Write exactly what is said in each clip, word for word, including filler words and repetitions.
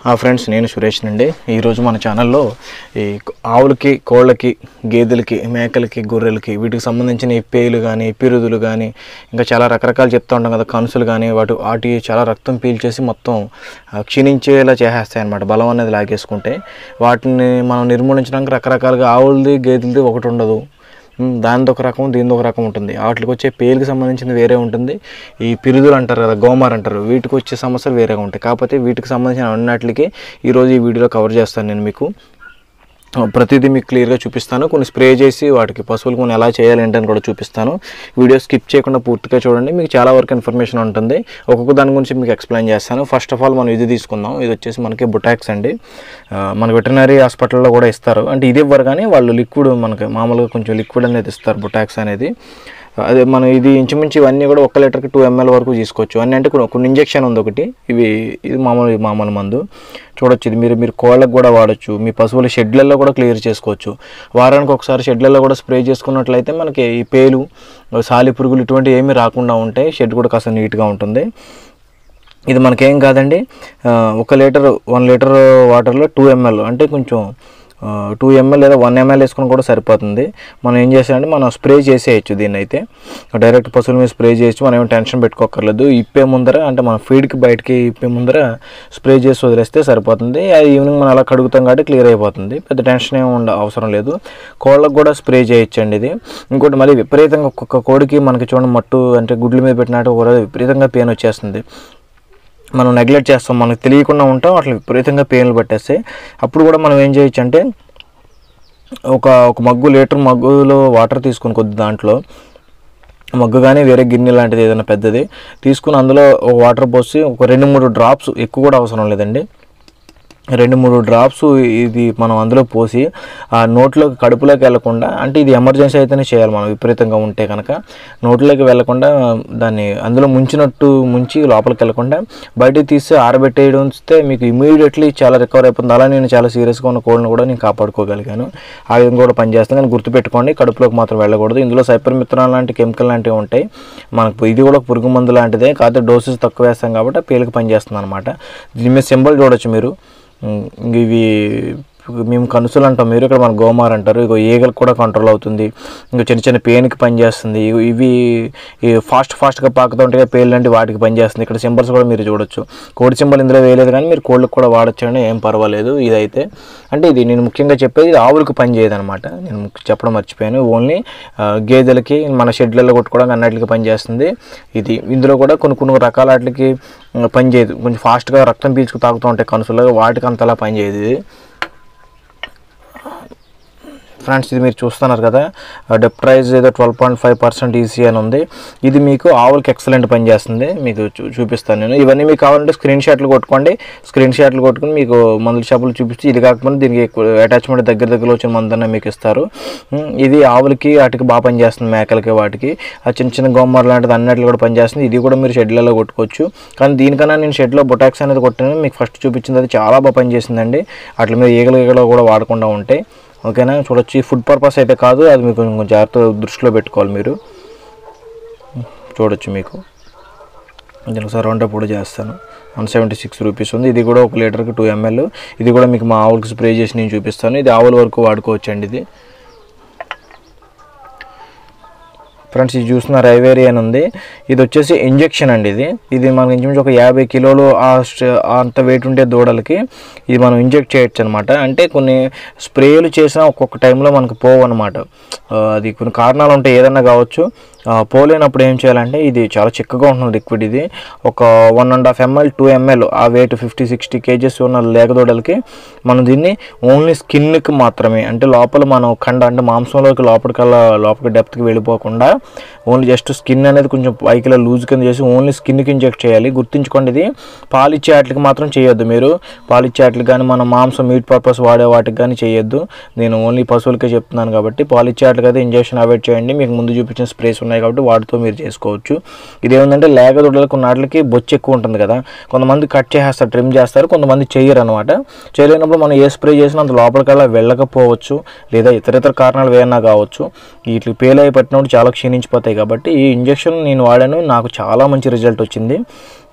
ఆ ఫ్రెండ్స్ నేను సురేష్ నండి. ఈరోజు మన ఛానల్లో ఈ ఆవులకి, కోళ్ళకి, గేదెలకి, మేకలకి, గొర్రెలకి వీటికి సంబంధించిన ఈ పేలు కానీ, పిరుదులు కానీ ఇంకా చాలా రకరకాలు చెప్తూ ఉంటాం కదా, కనుసులు కానీ వాటి వాటి చాలా రక్తం పీల్చేసి మొత్తం క్షీణించేలా చేసేస్తాయి అన్నమాట. బలం అనేది లాగేసుకుంటే వాటిని మనం నిర్మూలించడానికి రకరకాలుగా ఆవులది, గేదెలది ఒకటి ఉండదు. దానిది ఒక రకం, దీనిది ఒక రకం ఉంటుంది. వాటికి వచ్చే పేలుకి సంబంధించింది వేరే ఉంటుంది. ఈ పిరుదులు అంటారు కదా, గోమార్ అంటారు, వీటికి వచ్చే సమస్యలు వేరేగా ఉంటాయి. కాకపోతే వీటికి సంబంధించిన అన్నిటికీ ఈరోజు ఈ వీడియోలో కవర్ చేస్తాను. నేను మీకు ప్రతిదీ మీకు క్లియర్గా చూపిస్తాను. కొన్ని స్ప్రే చేసి వాటికి పశువులు కొన్ని ఎలా చేయాలి ఏంటని కూడా చూపిస్తాను. వీడియో స్కిప్ చేయకుండా పూర్తిగా చూడండి, మీకు చాలా వరకు ఇన్ఫర్మేషన్ ఉంటుంది. ఒక్కొక్క దాని గురించి మీకు ఎక్స్ప్లెయిన్ చేస్తాను. ఫస్ట్ ఆఫ్ ఆల్ మనం ఇది తీసుకుందాం. ఇది వచ్చేసి మనకి బొటాక్స్ అండి. మన వెటర్నరీ హాస్పిటల్లో కూడా ఇస్తారు. అంటే ఇది ఇవ్వరు కానీ వాళ్ళు లిక్విడ్, మనకి మామూలుగా కొంచెం లిక్విడ్ అనేది ఇస్తారు బొటాక్స్ అనేది. అదే మనం ఇది ఇంచుమించు ఇవన్నీ కూడా ఒక లీటర్కి టూ ఎంఎల్ వరకు తీసుకోవచ్చు. అన్నీ అంటే కొన్ని ఇంజెక్షన్ ఉంది ఒకటి. ఇవి ఇది మామూలు మామూలు మందు చూడొచ్చు. ఇది మీరు మీరు కోళ్ళకు కూడా వాడచ్చు. మీ పశువుల షెడ్లలో కూడా క్లియర్ చేసుకోవచ్చు. వారానికి ఒకసారి షెడ్లలో కూడా స్ప్రే చేసుకున్నట్లయితే మనకి ఈ పేలు, సాలి పురుగులు ఇటువంటి ఏమీ రాకుండా ఉంటాయి. షెడ్ కూడా కాస్త నీట్గా ఉంటుంది. ఇది మనకేం కాదండి, ఒక లీటర్ వన్ లీటర్ వాటర్లో టూ ఎంఎల్ అంటే కొంచెం టూ ఎంఎల్ లేదా వన్ ఎంఎల్ వేసుకుని కూడా సరిపోతుంది. మనం ఏం చేసామంటే మనం స్ప్రే చేసేయచ్చు. దీన్ని అయితే డైరెక్ట్ పశువుల మీద స్ప్రే చేయొచ్చు. మనం ఏం టెన్షన్ పెట్టుకోకర్లేదు. ఇప్పే ముందర అంటే మన ఫీడ్కి బయటకి ఇప్పే ముందర స్ప్రే చేసి వదిలేస్తే సరిపోతుంది. అది ఈవినింగ్ మనం అలా కడుగుతాం కాబట్టి క్లియర్ అయిపోతుంది. పెద్ద టెన్షన్ ఏమి ఉండ అవసరం లేదు. కోళ్ళకు కూడా స్ప్రే చేయొచ్చండి ఇది. ఇంకోటి మళ్ళీ విపరీతంగా ఒక్కొక్క కోడికి మనకి చూడండి మట్టు అంటే గుడ్ల మీద పెట్టినట్టు కూడా విపరీతంగా పెయిన్ వచ్చేస్తుంది. మనం నెగ్లెక్ట్ చేస్తాం, మనకు తెలియకుండా ఉంటాం, అట్లా విపరీతంగా పెయిన్లు పట్టేస్తాయి. అప్పుడు కూడా మనం ఏం చేయొచ్చు అంటే ఒక ఒక మగ్గు లీటర్ మగ్గులో వాటర్ తీసుకుని కొద్ది దాంట్లో మగ్గు కానీ వేరే గిన్నె లాంటిది ఏదైనా పెద్దది తీసుకుని అందులో ఒక వాటర్ పోసి ఒక రెండు మూడు డ్రాప్స్, ఎక్కువ కూడా అవసరం లేదండి, రెండు మూడు డ్రాప్స్ ఇది మనం అందులో పోసి ఆ నోట్లోకి కడుపులోకి వెళ్లకుండా, అంటే ఇది ఎమర్జెన్సీ అయితేనే చేయాలి మనం విపరీతంగా ఉంటే కనుక, నోట్లోకి వెళ్లకుండా దాన్ని అందులో ముంచినట్టు ముంచి లోపలికి వెళ్లకుండా బయటకు తీసి ఆరబెట్టేయడం ఉంచితే మీకు ఇమీడియట్లీ చాలా రికవర్ అయిపోతుంది. అలా నేను చాలా సీరియస్గా ఉన్న కోళ్ళను కూడా నేను కాపాడుకోగలిగాను. ఆ విధంగా కూడా పనిచేస్తాను. కానీ గుర్తుపెట్టుకోండి, కడుపులోకి మాత్రం వెళ్ళకూడదు. ఇందులో సైపర్మిత్రాన్ లాంటి కెమికల్ లాంటివి ఉంటాయి. మనకు ఇది కూడా పురుగు మందు లాంటిదే, కాకపోతే డోసెస్ తక్కువ వేస్తాం కాబట్టి పేలికి పనిచేస్తుంది అనమాట. దీని మీద సింబల్ చూడొచ్చు మీరు. ఇవి మేము కనుసులు అంటాం, మీరు ఇక్కడ మన గోమార్ అంటారు. ఇగో ఈగలకు కూడా కంట్రోల్ అవుతుంది. ఇంకా చిన్న చిన్న పెయిన్కి పనిచేస్తుంది. ఇవి ఫాస్ట్ ఫాస్ట్గా పాకుతూ ఉంటాయి పేలు లాంటి వాటికి పనిచేస్తుంది. ఇక్కడ సింబల్స్ కూడా మీరు చూడొచ్చు. కోడి సింబల్ ఇందులో వేయలేదు కానీ మీరు కోళ్ళకు కూడా వాడచ్చు అండి, ఏం పర్వాలేదు. ఇదైతే అంటే ఇది నేను ముఖ్యంగా చెప్పేది ఇది ఆవులకు పని చేయదు అనమాట. నేను చెప్పడం మర్చిపోయాను. ఓన్లీ గేదెలకి, మన షెడ్లలో కొట్టుకోవడానికి అన్నిటికీ పనిచేస్తుంది ఇది. ఇందులో కూడా కొన్ని కొన్ని రకాల వాటికి పనిచేయదు. కొంచెం ఫాస్ట్గా రక్తం పీల్చుకు తాగుతూ ఉంటాయి కనుసులు, వాటికి అంతలా పనిచేయదు ఇది. ఫ్రెండ్స్ ఇది మీరు చూస్తున్నారు కదా, డెప్ట్రైజ్ ఏదో twelve point five percent EC అని ఉంది. ఇది మీకు ఆవులకి ఎక్సలెంట్ పనిచేస్తుంది. మీకు చూ చూపిస్తాను నేను. ఇవన్నీ మీకు కావాలంటే స్క్రీన్ షాట్లు కొట్టుకోండి. స్క్రీన్ షాట్లు కొట్టుకుని మీకు మందుల షాపులు చూపించి, ఇది కాకపోతే దీనికి అటాచ్మెంట్ దగ్గర దగ్గరలో వచ్చిన మందన్న మీకు ఇస్తారు. ఇది ఆవులకి వాటికి బాగా పనిచేస్తుంది, మేకలకి వాటికి. ఆ చిన్న చిన్న గోమార్ లాంటిది అన్నిటిలో కూడా పనిచేస్తుంది. ఇది కూడా మీరు షెడ్లలో కొట్టుకోవచ్చు. కానీ దీనికన్నా నేను షెడ్లో బొటాక్స్ అనేది కొట్టాను, మీకు ఫస్ట్ చూపించింది అది చాలా బాగా పనిచేసిందండి. అట్లా మీరు ఈగలు ఈగలు కూడా వాడకుండా ఉంటాయి. ఓకేనా, చూడొచ్చు. ఈ ఫుడ్ పర్పస్ అయితే కాదు, అది మీకు కొంచెం జాగ్రత్తగా దృష్టిలో పెట్టుకోవాలి మీరు. చూడొచ్చు మీకు నేను ఒకసారి రౌండప్ కూడా చేస్తాను. వన్ సెవెంటీ సిక్స్ రూపీస్ ఉంది. ఇది కూడా ఒక లీటర్కి టూ ఎంఎల్. ఇది కూడా మీకు మా ఆవులకి స్ప్రే చేసి నేను చూపిస్తాను. ఇది ఆవుల వరకు వాడుకోవచ్చు అండి ఇది. ఫ్రెండ్స్ ఇది చూస్తున్న రైవేరి అని ఉంది. ఇది వచ్చేసి ఇంజెక్షన్ అండి. ఇది ఇది మనకి ఇంచుమించు ఒక యాభై కిలోలు అంత వెయిట్ ఉండే దూడలకి ఇది మనం ఇంజెక్ట్ చేయొచ్చు అనమాట. అంటే కొన్ని స్ప్రేలు చేసినా ఒక్కొక్క టైంలో మనకు పోవు అనమాట. అది కొన్ని కారణాలు ఉంటాయి, ఏదన్నా కావచ్చు. పోలేనప్పుడు ఏం చేయాలంటే ఇది చాలా చిక్కగా ఉంటుంది లిక్విడ్. ఇది ఒక one and half ML two ML ఆ వెయిట్ ఫిఫ్టీ సిక్స్టీ కేజెస్ ఉన్న లేగదూడలకి మనం దీన్ని ఓన్లీ స్కిన్కి మాత్రమే, అంటే లోపల మనం కండ అంటే మాంసంలోకి లోపలికల్లా లోపలికి డెప్త్కి వెళ్ళిపోకుండా ఓన్లీ జస్ట్ స్కిన్ అనేది కొంచెం పైకిలా లూజ్ కింద చేసి ఓన్లీ స్కిన్కి ఇంజెక్ట్ చేయాలి. గుర్తుంచుకోండి, ఇది పాలిచ్చే వాటికి మాత్రం చేయొద్దు మీరు. పాలిచ్చే వాటికి కానీ మన మాంసం మీట్ పర్పస్ వాడే వాటికి కానీ చేయొద్దు. నేను ఓన్లీ పశువులకే చెప్తున్నాను కాబట్టి పాలిచ్చే వాటికి అయితే ఇంజెక్షన్ అవాయిడ్ చేయండి. మీకు ముందు చూపించిన స్ప్రేస్ ఉన్నాయి కాబట్టి వాటితో మీరు చేసుకోవచ్చు. ఇదేంటంటే లేగదొడ్లకు నాట్లకి బొచ్చు ఎక్కువ ఉంటుంది కదా, కొంతమంది కట్ చేసేస్తారు, ట్రిమ్ చేస్తారు, కొంతమంది చేయరు అనమాట. చేయలేనప్పుడు మనం ఏ స్ప్రే చేసినా అంత లోపలికల్లా వెళ్ళకపోవచ్చు, లేదా ఇతర ఇతర కారణాలు ఏమైనా కావచ్చు. వీటికి పేలై పట్టినప్పుడు చాలా క్షీణించిపోతాయి కాబట్టి ఈ ఇంజెక్షన్ నేను వాడాను, నాకు చాలా మంచి రిజల్ట్ వచ్చింది.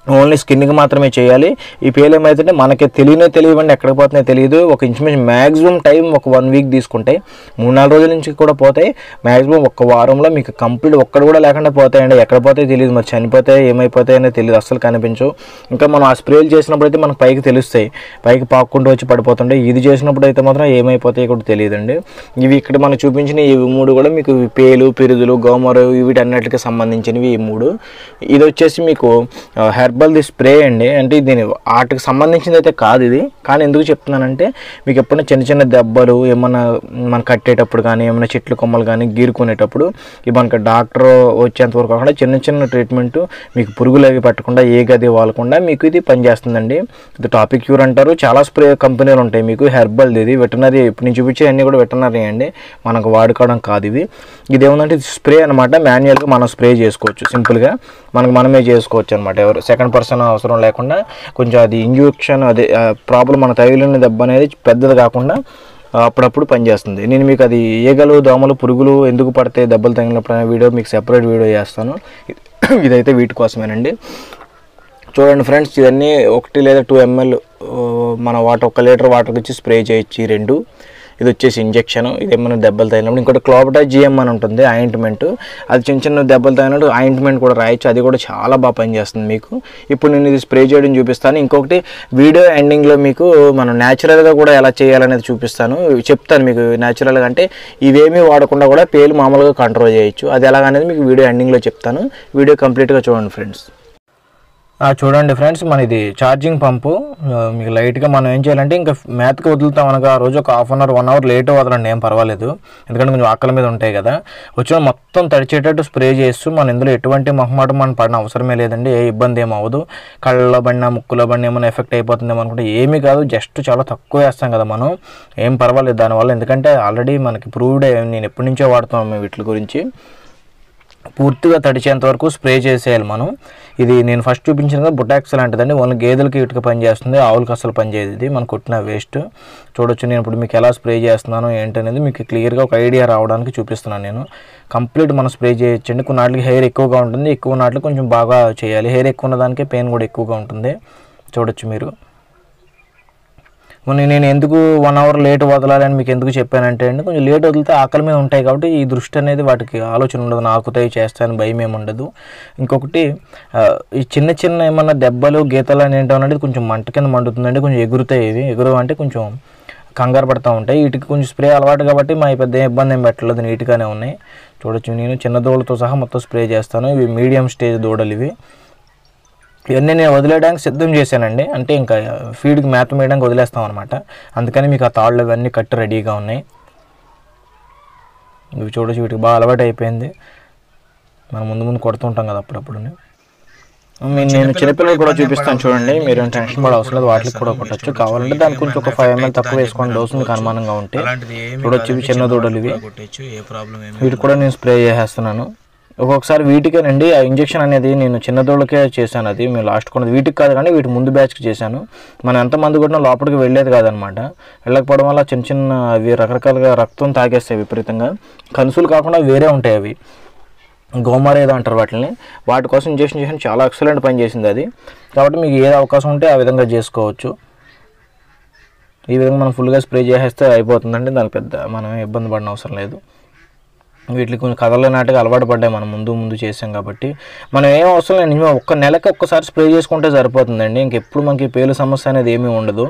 ఓన్లీ స్కిన్కి మాత్రమే చేయాలి. ఈ పేలు ఏమైతుంటే మనకి తెలియనే తెలియవండి, ఎక్కడికి పోతున్నాయో తెలియదు. ఒక ఇంచుమించు మ్యాక్సిమం టైం ఒక వన్ వీక్ తీసుకుంటే మూడు నాలుగు రోజుల నుంచి కూడా పోతాయి. మ్యాక్సిమం ఒక్క వారంలో మీకు కంప్లీట్ ఒక్కడు కూడా లేకుండా పోతాయండి. ఎక్కడ పోతాయో తెలియదు, మరి చనిపోతాయి ఏమైపోతాయనే తెలియదు, అస్సలు కనిపించవు. ఇంకా మనం ఆ స్ప్రేలు చేసినప్పుడు అయితే మనకు పైకి తెలుస్తాయి, పైకి పాక్కుంటూ వచ్చి పడిపోతుంటాయి. ఇది చేసినప్పుడు అయితే మాత్రం ఏమైపోతాయి కూడా తెలియదండి. ఇవి ఇక్కడ మనం చూపించిన ఇవి మూడు కూడా మీకు పేలు, పిరుదులు, గోమరు వీటన్నిటికి సంబంధించినవి ఈ మూడు. ఇది వచ్చేసి మీకు హెర్బల్ది స్ప్రే అండి. అంటే దీని వాటికి సంబంధించింది అయితే కాదు ఇది, కానీ ఎందుకు చెప్తున్నానంటే మీకు ఎప్పుడైనా చిన్న చిన్న దెబ్బలు ఏమన్నా మనం కట్టేటప్పుడు కానీ ఏమైనా చెట్లు కొమ్మలు కానీ గీరుకునేటప్పుడు ఇవి మనకి డాక్టర్ వచ్చేంత వరకు కాకుండా చిన్న చిన్న ట్రీట్మెంట్ మీకు పురుగులు అవి పట్టకుండా ఏ గది వాలకుండా మీకు ఇది పనిచేస్తుందండి. ఇది టాపిక్ క్యూర్ అంటారు. చాలా స్ప్రే కంపెనీలు ఉంటాయి మీకు. హెర్బల్ది ఇది వెటనరీ, ఇప్పుడు నేను చూపించే అన్నీ కూడా వెటనరీ అండి, మనకు వాడుకోవడం కాదు ఇవి. ఇది ఏముందంటే ఇది స్ప్రే అనమాట, మాన్యువల్గా మనం స్ప్రే చేసుకోవచ్చు, సింపుల్గా మనకు మనమే చేసుకోవచ్చు అనమాట. ఎవరు సెకండ్ పర్సన్ అవసరం లేకుండా. కొంచెం అది ఇంజెక్షన్ అదే ప్రాబ్లం మన తగిలిన దెబ్బ అనేది పెద్దది కాకుండా అప్పుడప్పుడు పనిచేస్తుంది. నేను మీకు అది ఈగలు, దోమలు, పురుగులు ఎందుకు పడితే దెబ్బలు తగిలినప్పుడు అనే వీడియో మీకు సెపరేట్ వీడియో చేస్తాను. ఇదైతే వీటి కోసమేనండి. చూడండి ఫ్రెండ్స్, ఇవన్నీ ఒకటి లేదా టూ ఎంఎల్ మన వాటర్, ఒక లీటర్ వాటర్కి వచ్చి స్ప్రే చేయొచ్చు ఈ రెండు. ఇది వచ్చేసి ఇంజెక్షన్, ఇది ఏమైనా దెబ్బలు తగినప్పుడు. ఇంకోటి క్లోబటా జిఎం అని ఉంటుంది ఆయింట్మెంట్, అది చిన్న చిన్న దెబ్బలు తగినట్టు ఆయింట్మెంట్ కూడా రాయొచ్చు, అది కూడా చాలా బాగా పనిచేస్తుంది మీకు. ఇప్పుడు నేను ఇది స్ప్రే చేయడం చూపిస్తాను. ఇంకొకటి వీడియో ఎండింగ్లో మీకు మనం న్యాచురల్గా కూడా ఎలా చేయాలనేది చూపిస్తాను, చెప్తాను మీకు. న్యాచురల్గా అంటే ఇవేమీ వాడకుండా కూడా పేలు మామూలుగా కంట్రోల్ చేయొచ్చు, అది ఎలాగనేది మీకు వీడియో ఎండింగ్లో చెప్తాను. వీడియో కంప్లీట్గా చూడండి ఫ్రెండ్స్. చూడండి ఫ్రెండ్స్, మన ఇది ఛార్జింగ్ పంపు. మీకు లైట్గా మనం ఏం చేయాలంటే ఇంకా మేతకి వదులుతాం అనగా ఆ రోజు ఒక half an hour one hour late వదలండి, ఏం పర్వాలేదు, ఎందుకంటే కొంచెం ఆకలి మీద ఉంటాయి కదా. వచ్చిన మొత్తం తడిచేటట్టు స్ప్రే చేస్తూ మన ఇందులో ఎటువంటి మొహమాటం మనం పడిన అవసరమే లేదండి. ఏ ఇబ్బంది ఏమి అవ్వదు. కళ్ళలో పడినా ముక్కులో పడినా ఏమైనా ఎఫెక్ట్ అయిపోతుందేమో అనుకుంటే ఏమీ కాదు, జస్ట్ చాలా తక్కువ వేస్తాం కదా మనం, ఏం పర్వాలేదు దానివల్ల. ఎందుకంటే ఆల్రెడీ మనకి ప్రూవ్డ్, నేను ఎప్పటి నుంచో వాడుతున్నాం వీటి గురించి. పూర్తిగా తడిచేంత వరకు స్ప్రే చేసేయాలి మనం. ఇది నేను ఫస్ట్ చూపించిన కదా బుటాక్స్ లాంటిదండి, ఓన్లీ గేదెలకి ఇటుక పనిచేస్తుంది, ఆవులకి అసలు పనిచేయదు ఇది, మనం కొట్టిన వేస్ట్. చూడొచ్చు నేను ఇప్పుడు మీకు ఎలా స్ప్రే చేస్తున్నాను ఏంటనేది మీకు క్లియర్గా ఒక ఐడియా రావడానికి చూపిస్తున్నాను నేను. కంప్లీట్ మనం స్ప్రే చేయొచ్చండి. కొన్ని నాటికి హెయిర్ ఎక్కువగా ఉంటుంది, ఎక్కువ నాటికి కొంచెం బాగా చేయాలి. హెయిర్ ఎక్కువ ఉన్న దానికి పెయిన్ కూడా ఎక్కువగా ఉంటుంది, చూడొచ్చు మీరు. మొన్న నేను ఎందుకు వన్ అవర్ లేట్ వదలాలని మీకు ఎందుకు చెప్పానంటే అండి, కొంచెం లేట్ వదిలితే ఆకలి మీద ఉంటాయి కాబట్టి ఈ దృష్టి అనేది వాటికి ఆలోచన ఉండదు, నాకుతాయి చేస్తాను భయం ఏమి ఉండదు. ఇంకొకటి ఈ చిన్న చిన్న ఏమన్నా దెబ్బలు గీతలు అని ఏంటో అనేది కొంచెం మంట కింద మండుతుందండి, కొంచెం ఎగురుతాయి. ఇవి ఎగురు అంటే కొంచెం కంగారు పడుతూ ఉంటాయి. వీటికి కొంచెం స్ప్రే అలవాటు కాబట్టి మా పెద్ద ఇబ్బంది ఏం పెట్టలేదు, నీట్గానే ఉన్నాయి. చూడొచ్చు నేను చిన్న దూడలతో సహా మొత్తం స్ప్రే చేస్తాను. ఇవి మీడియం స్టేజ్ దూడలు ఇవి. ఇవన్నీ నేను వదిలేయడానికి సిద్ధం చేశానండి, అంటే ఇంకా ఫీడ్కి మేత వేయడానికి వదిలేస్తాం అనమాట. అందుకని మీకు ఆ తాళ్ళు ఇవన్నీ కట్టి రెడీగా ఉన్నాయి. ఇవి చూడొచ్చు, వీటికి బాగా అలవాటు అయిపోయింది. మనం ముందు ముందు కొడుతుంటాం కదా అప్పుడప్పుడు. నేను చిన్నపిల్లలు కూడా చూపిస్తాను చూడండి, మీరు టెన్షన్ పడ అవసరం లేదు, వాటికి కూడా కొట్టచ్చు. కావాలంటే దానికి కొంచెం ఒక ఫైవ్ ఎంఎల్ తక్కువ వేసుకోండి డోసు, మీకు అనుమానంగా ఉంటే. చూడొచ్చు ఇవి చిన్న దూడలు ఇవి, వీటికి కూడా నేను స్ప్రే చేసేస్తున్నాను. ఒక్కొక్కసారి వీటికేనండి ఆ ఇంజెక్షన్ అనేది నేను చిన్న దూడలకే చేశాను, అది మేము లాస్ట్ కొన్నది వీటికి కాదు కానీ వీటి ముందు బ్యాచ్కి చేశాను. మనం ఎంతమంది కొట్టినా లోపలికి వెళ్ళేది కాదనమాట. వెళ్ళకపోవడం వల్ల చిన్న చిన్న అవి రకరకాలుగా రక్తం తాగేస్తాయి విపరీతంగా. కనుసులు కాకుండా వేరే ఉంటాయి అవి, గోమార్ ఏదో అంటారు వాటిని. వాటి కోసం ఇంజెక్షన్ చేసిన చాలా ఎక్సలెంట్ పని చేసింది అది. కాబట్టి మీకు ఏది అవకాశం ఉంటే ఆ విధంగా చేసుకోవచ్చు. ఈ విధంగా మనం ఫుల్గా స్ప్రే చేసేస్తే అయిపోతుందండి, దానికి పెద్ద మనం ఇబ్బంది పడిన అవసరం లేదు. వీటికి కొంచెం కథల నాటికి అలవాటు పడ్డాయి, మనం ముందు ముందు చేసాం కాబట్టి. మనం ఏం అవసరం లేదు, నిజమే ఒక్క నెలకి ఒక్కసారి స్ప్రే చేసుకుంటే సరిపోతుందండి. ఇంకెప్పుడు మనకి పేలు సమస్య అనేది ఏమీ ఉండదు.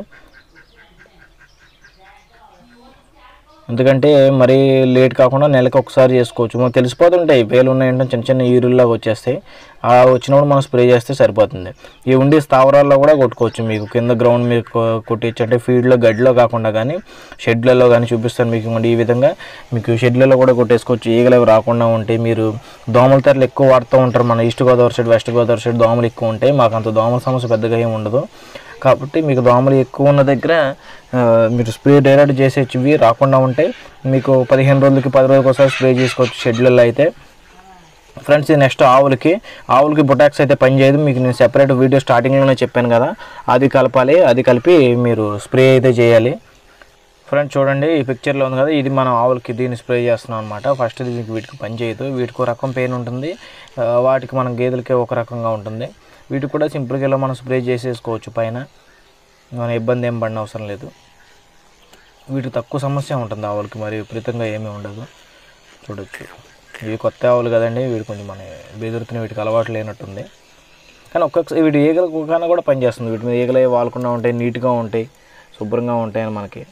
ఎందుకంటే మరీ లేట్ కాకుండా నెలకు ఒకసారి చేసుకోవచ్చు. మనకు తెలిసిపోతుంటాయి పేలు ఉన్నాయంటే చిన్న చిన్న ఈరుల్లాగా వచ్చేస్తాయి. ఆ వచ్చినప్పుడు మనం స్ప్రే చేస్తే సరిపోతుంది. ఈ ఉండి స్థావరాల్లో కూడా కొట్టుకోవచ్చు, మీకు కింద గ్రౌండ్ మీద కొట్టించు అంటే ఫీల్డ్లో గడ్డిలో కాకుండా కానీ షెడ్లలో కానీ చూపిస్తాను మీకు. ఈ విధంగా మీకు షెడ్లలో కూడా కొట్టేసుకోవచ్చు. ఈగలు అవి రాకుండా ఉంటాయి. మీరు దోమల తెరలు ఎక్కువ వాడుతూ ఉంటారు, మన east Godavari side west Godavari side దోమలు ఎక్కువ ఉంటాయి. మాకు అంత దోమల సమస్య పెద్దగా ఏమి ఉండదు కాబట్టి మీకు దోమలు ఎక్కువ ఉన్న దగ్గర మీరు స్ప్రే డైరెక్ట్ చేసేవి ఇవి రాకుండా ఉంటాయి. మీకు పదిహేను రోజులకి పది రోజులకి ఒకసారి స్ప్రే చేసుకోవచ్చు షెడ్లలో అయితే. ఫ్రెండ్స్ ఇది నెక్స్ట్ ఆవులకి ఆవులకి బుటాక్స్ అయితే పనిచేయదు, మీకు నేను సెపరేట్ వీడియో స్టార్టింగ్లోనే చెప్పాను కదా, అది కలపాలి. అది కలిపి మీరు స్ప్రే అయితే చేయాలి. ఫ్రెండ్స్ చూడండి ఈ పిక్చర్లో ఉంది కదా, ఇది మనం ఆవులకి దీన్ని స్ప్రే చేస్తున్నాం అనమాట. ఫస్ట్ ఇది వీటికి పనిచేయదు, వీటికి ఒక రకం పెయిన్ ఉంటుంది, వాటికి మనం గేదెలకి ఒక రకంగా ఉంటుంది. వీటికి కూడా సింపుల్గా ఇలా మనం స్ప్రే చేసేసుకోవచ్చు పైన, మన ఇబ్బంది ఏం పడిన అవసరం లేదు. వీటికి తక్కువ సమస్య ఉంటుంది ఆవులకి, మరి విపరీతంగా ఏమీ ఉండదు. చూడొచ్చు ఇవి కొత్త ఆవులు కదండి, వీటి కొంచెం మన బెదురుతున్న వీటికి అలవాటు లేనట్టుంది. కానీ ఒక్కొక్కసారి వీటి ఈగల కన్నా కూడా పనిచేస్తుంది. వీటి మీద ఈగలు వాలకుండా ఉంటాయి, నీట్గా ఉంటాయి, శుభ్రంగా ఉంటాయని మనకి.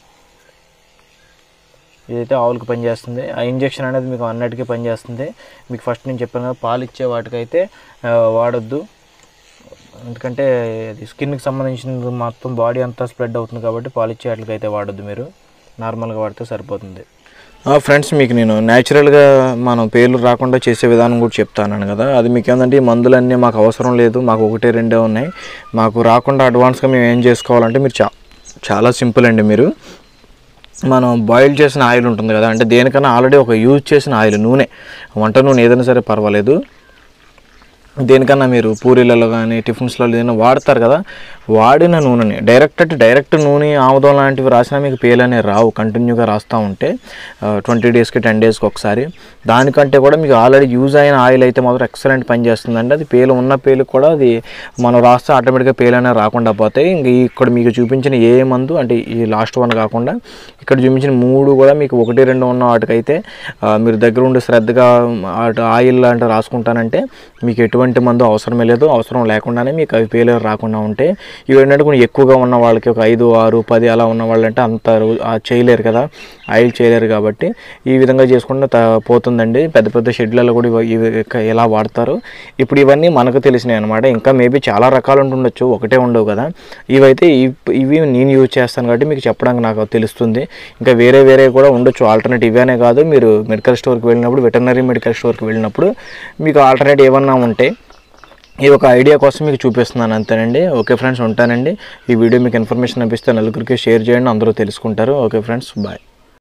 ఇదైతే ఆవులకు పనిచేస్తుంది. ఆ ఇంజెక్షన్ అనేది మీకు అన్నిటికీ పనిచేస్తుంది. మీకు ఫస్ట్ నేను చెప్పాను కదా, పాలు ఇచ్చే వాటికైతే వాడొద్దు, ఎందుకంటే అది స్కిన్కి సంబంధించిన మొత్తం బాడీ అంతా స్ప్రెడ్ అవుతుంది కాబట్టి పాలు ఇచ్చే వాటికైతే వాడొద్దు, మీరు నార్మల్గా వాడితే సరిపోతుంది. ఫ్రెండ్స్, మీకు నేను న్యాచురల్గా మనం పేర్లు రాకుండా చేసే విధానం కూడా చెప్తాను కదా. అది మీకు ఏంటంటే ఈ మందులన్నీ మాకు అవసరం లేదు, మాకు ఒకటే రెండే ఉన్నాయి, మాకు రాకుండా అడ్వాన్స్గా మేము ఏం చేసుకోవాలంటే మీరు చా చాలా సింపుల్ అండి. మీరు మనం బాయిల్ చేసిన ఆయిల్ ఉంటుంది కదా, అంటే దేనికన్నా ఆల్రెడీ ఒక యూజ్ చేసిన ఆయిల్, నూనె, వంట నూనె ఏదైనా సరే పర్వాలేదు, దేనికన్నా మీరు పూరీలలో కానీ టిఫిన్స్లో ఏదైనా వాడతారు కదా, వాడిన నూనెని డైరెక్ట్ అంటే డైరెక్ట్ నూనె ఆముదం లాంటివి రాసినా మీకు పేలనే రావు. కంటిన్యూగా రాస్తూ ఉంటే ట్వంటీ డేస్కి టెన్ డేస్కి ఒకసారి, దానికంటే కూడా మీకు ఆల్రెడీ యూజ్ అయిన ఆయిల్ అయితే మాత్రం ఎక్సలెంట్ పని చేస్తుందండి. అది పేలు ఉన్న పేలు కూడా అది మనం రాస్తే ఆటోమేటిక్గా పేలనే రాకుండా పోతాయి. ఇంక ఇక్కడ మీకు చూపించిన ఏ మందు అంటే ఈ లాస్ట్ వన్ కాకుండా ఇక్కడ చూపించిన మూడు కూడా మీకు ఒకటి రెండు ఉన్న వాటికైతే మీరు దగ్గర ఉండి శ్రద్ధగా ఆయిల్ లాంటివి రాసుకుంటానంటే మీకు ఎటువంటి మందు అవసరమే లేదు. అవసరం లేకుండానే మీకు అవి పేలు రాకుండా ఉంటే, ఇవి ఏంటంటే కొంచెం ఎక్కువగా ఉన్న వాళ్ళకి ఒక ఐదు ఆరు పది అలా ఉన్న వాళ్ళంటే అంత చేయలేరు కదా, ఆయిల్ చేయలేరు కాబట్టి ఈ విధంగా చేసుకుంటే పోతుందండి. పెద్ద పెద్ద షెడ్లలో కూడా ఇవి ఎలా వాడతారు. ఇప్పుడు ఇవన్నీ మనకు తెలిసినాయి అనమాట. ఇంకా మేబీ చాలా రకాలు ఉంటుండొచ్చు, ఒకటే ఉండవు కదా. ఇవైతే ఇవి నేను యూజ్ చేస్తాను కాబట్టి మీకు చెప్పడానికి నాకు తెలుస్తుంది. ఇంకా వేరే వేరే కూడా ఉండొచ్చు ఆల్టర్నేట్, ఇవేనే కాదు. మీరు మెడికల్ స్టోర్కి వెళ్ళినప్పుడు, వెటర్నరీ మెడికల్ స్టోర్కి వెళ్ళినప్పుడు మీకు ఆల్టర్నేట్ ఏమన్నా ఉంటే ఇది ఒక ఐడియా కోసం మీకు చూపిస్తున్నాను అంతేనండి. ఓకే ఫ్రెండ్స్, ఉంటానండి. ఈ వీడియో మీకు ఇన్ఫర్మేషన్ అనిపిస్తే నలుగురికి షేర్ చేయండి, అందరూ తెలుసుకుంటారు. Okay friends, bye.